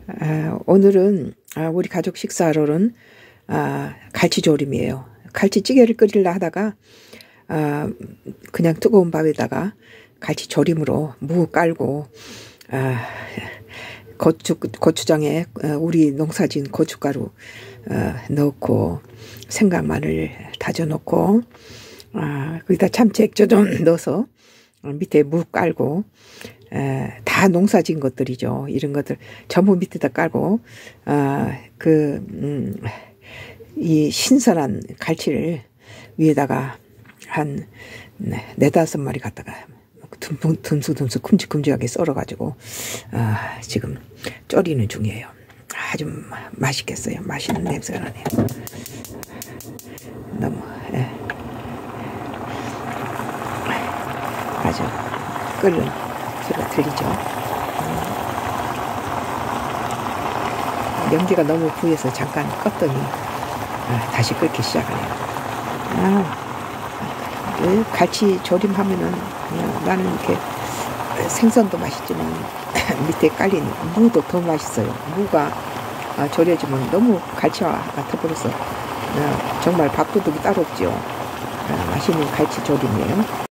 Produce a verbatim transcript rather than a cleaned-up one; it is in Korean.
아, 오늘은 아, 우리 가족 식사로는 아, 갈치조림이에요. 갈치찌개를 끓이려 하다가 아, 그냥 뜨거운 밥에다가 갈치조림으로 무 깔고 아, 고추, 고추장에 우리 농사진 고춧가루 어, 넣고 생강 마늘 다져 넣고 아, 거기다 참치 액젓 좀 넣어서 밑에 무 깔고 에, 다 농사진 것들이죠. 이런 것들 전부 밑에다 깔고 아, 그, 음, 이 신선한 갈치를 위에다가 한 네다섯 마리 갖다가 듬수듬수 큼직큼직하게 썰어가지고 아, 지금 졸이는 중이에요. 아주 맛있겠어요. 맛있는 냄새가 나네요. 너무 예. 아주 끓는 소리가 들리죠. 음. 연기가 너무 부해서 잠깐 껐더니 아, 다시 끓기 시작하네요. 아, 갈치 조림하면은 그냥 나는 이렇게 생선도 맛있지만 밑에 깔린 무도 더 맛있어요. 무가 졸여지면 너무 갈치와 같아버려서 정말 밥도둑이 따로 없죠. 맛있는 갈치 조림이에요.